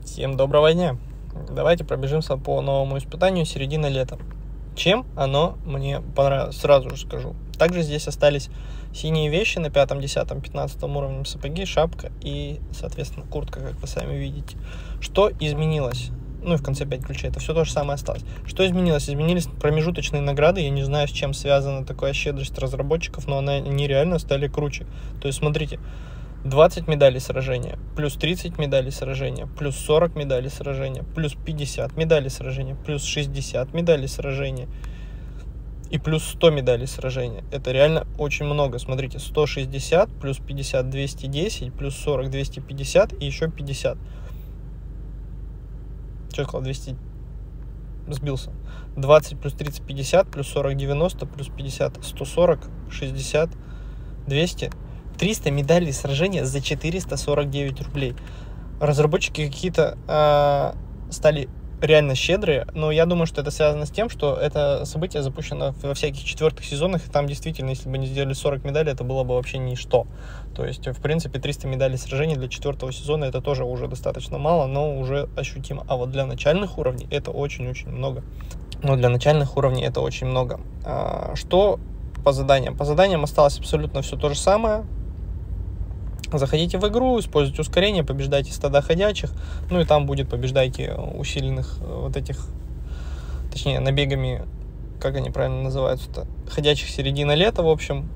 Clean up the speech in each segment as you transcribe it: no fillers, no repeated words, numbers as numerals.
Всем доброго дня! Давайте пробежимся по новому испытанию середина лета. Чем оно мне понравилось, сразу же скажу. Также здесь остались синие вещи на 5, 10, 15 уровне, сапоги, шапка и, соответственно, куртка, как вы сами видите. Что изменилось? Ну и в конце 5 ключей, это все то же самое осталось. Что изменилось? Изменились промежуточные награды, я не знаю, с чем связана такая щедрость разработчиков, но они реально стали круче. То есть, смотрите, 20 медалей сражения, плюс 30 медалей сражения, плюс 40 медалей сражения, плюс 50 медалей сражения, плюс 60 медалей сражения и плюс 100 медалей сражения. Это реально очень много. Смотрите, 160 плюс 50 210, плюс 40 250 и еще 50. Что я сказал? 200. Сбился. 20 плюс 30 50, плюс 40 90, плюс 50 140, 60 200. 300 медалей сражения за 449 рублей. Разработчики какие-то стали реально щедрые, но я думаю, что это связано с тем, что это событие запущено во всяких четвертых сезонах, и там действительно, если бы не сделали 40 медалей, это было бы вообще ничто. То есть, в принципе, 300 медалей сражений для четвертого сезона это тоже уже достаточно мало, но уже ощутимо. А вот для начальных уровней это очень-очень много. Но для начальных уровней это очень много. Что по заданиям? По заданиям осталось абсолютно все то же самое. Заходите в игру, используйте ускорение, побеждайте стада ходячих, ну и там будет побеждайте усиленных вот этих, точнее, набегами, как они правильно называются-то, ходячих середина лета, в общем.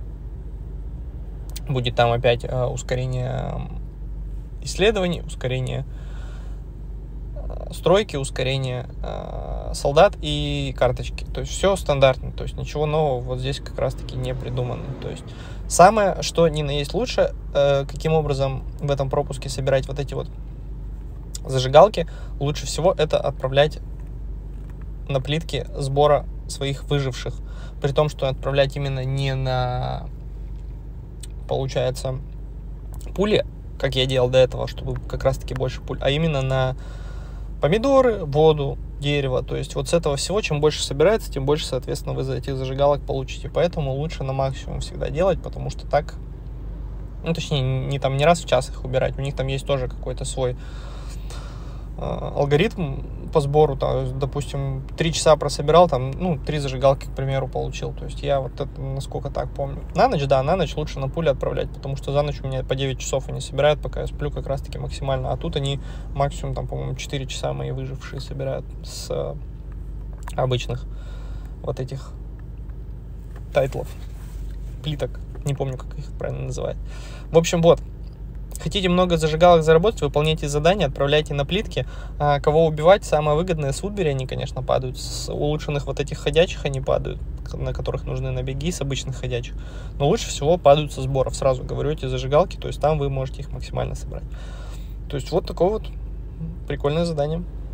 Будет там опять ускорение исследований, ускорение стройки, ускорение солдат и карточки. То есть все стандартно, то есть ничего нового вот здесь как раз-таки не придумано. То есть самое, что ни на есть лучше, каким образом в этом пропуске собирать вот эти вот зажигалки, лучше всего это отправлять на плитки сбора своих выживших. При том, что отправлять именно не на, получается, пули, как я делал до этого, чтобы как раз-таки больше пуль, а именно на помидоры, воду, дерево. То есть вот с этого всего, чем больше собирается, тем больше, соответственно, вы за этих зажигалок получите. Поэтому лучше на максимум всегда делать, потому что так, ну, точнее, не раз в час их убирать. У них там есть тоже какой-то свой алгоритм по сбору. Там, допустим, 3 часа прособирал, там, ну, 3 зажигалки, к примеру, получил. То есть я вот это, насколько так помню. На ночь, да, на ночь лучше на пули отправлять, потому что за ночь у меня по 9 часов они собирают, пока я сплю как раз-таки максимально. А тут они максимум, там, по-моему, 4 часа мои выжившие собирают с обычных вот этих тайтлов, плиток. Не помню, как их правильно называют. В общем, вот. Хотите много зажигалок заработать, выполняйте задания, отправляйте на плитки. Кого убивать, самое выгодное с Woodbury, они, конечно, падают. С улучшенных вот этих ходячих они падают, на которых нужны набеги, с обычных ходячих. Но лучше всего падают со сборов, сразу говорю, эти зажигалки, то есть там вы можете их максимально собрать. То есть вот такое вот прикольное задание.